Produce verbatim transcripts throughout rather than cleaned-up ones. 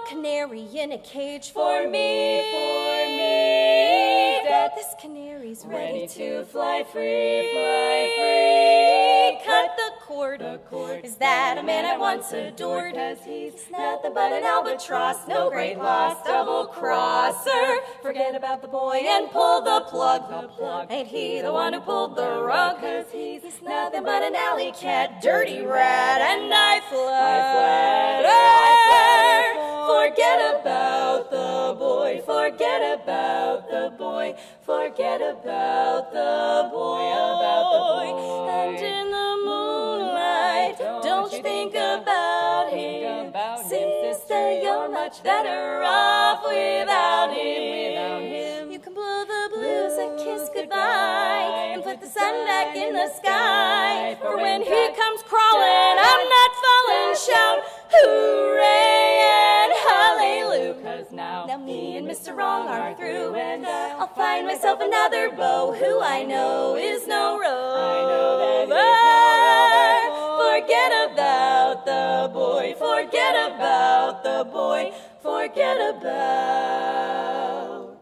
canary in a cage For me, for me, that this canary's ready ready to to fly free, fly free. cut the cord. The cord. Is that a man I once adored? Cause he's Nothing but an albatross, no great loss, double crosser. Forget about the boy and pull the plug. The plug. Ain't he the one who pulled the rug? Cause he's He's nothing but an alley cat, dirty rat, and I flatter. flatter. Forget about the boy, forget about the boy, forget about the boy, about the boy. And in the moonlight, don't you think about him. About him, Sister, you're much better off without him. Without him. You can blow the blues a kiss goodbye and put the sun back in the sky. For when he comes crawling, I'm not falling. Shout hooray and hallelujah. Cause now, Now me and Mister Wrong are through, and I'll find myself another beau who I know is no rover. Forget about the boy, forget about the boy, forget about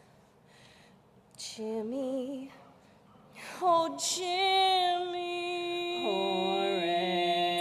Jimmy. Oh, Jimmy. hooray.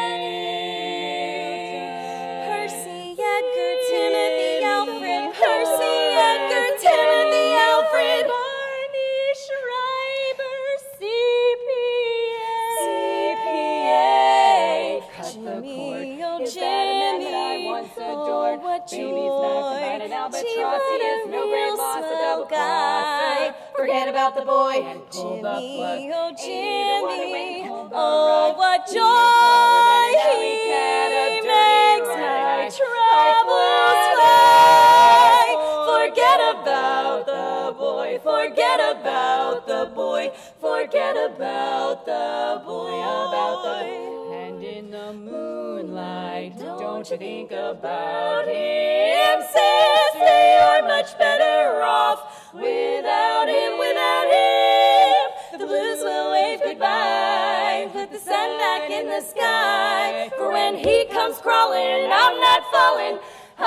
Danny. Percy, Edgar, Timothy, Alfred. Percy, Edgar, Timothy, Alfred. Barney, Schreiber, C P A. C P A. Cut the Jimmy, cord. oh, Is that a man that I Jimmy. once Oh, adored? what Baby's joy. nothing but an albatross. Gee, He what is a no great real loss, a swell double guy. crosser. Forget about the boy and pull the plug. Jimmy, oh, Ain't he the one who Jimmy. ain't pulled the Oh, rug? what He is joy lower than an alley he cat, a dirty makes rat. my troubles fly. Forget about the boy, forget about the boy, forget about the boy, about the boy. And in the moonlight, don't you think about him? Him, sister, you're much better off without him, without him. The blues will wave goodbye, put the sun back in the sky. For when he comes crawling, I'm not falling.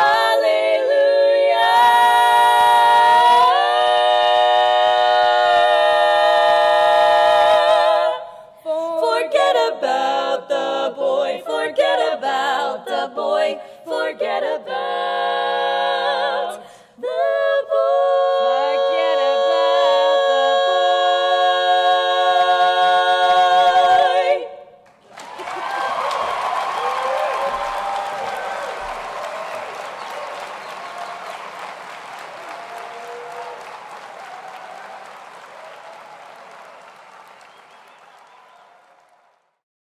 Hallelujah. Forget about the boy, forget about the boy, forget about